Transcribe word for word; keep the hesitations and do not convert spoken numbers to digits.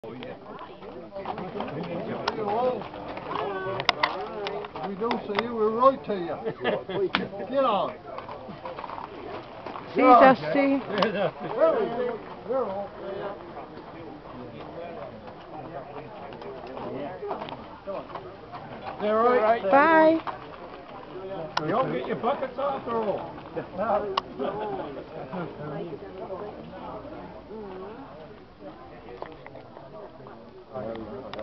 We don't see you, we're right to you. Get on. See, Dusty. They're right. Bye. You don't get your buckets off or all?